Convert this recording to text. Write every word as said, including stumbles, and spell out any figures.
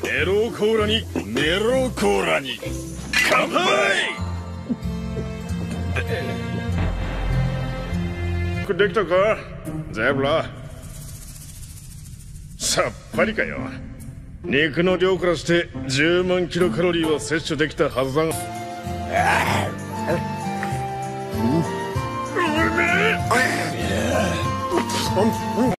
メローコーラにメローコーラに乾杯。できたかゼブラ。さっぱりかよ。肉の量からしてじゅうまんキロカロリーは摂取できたはずだが。うめえ。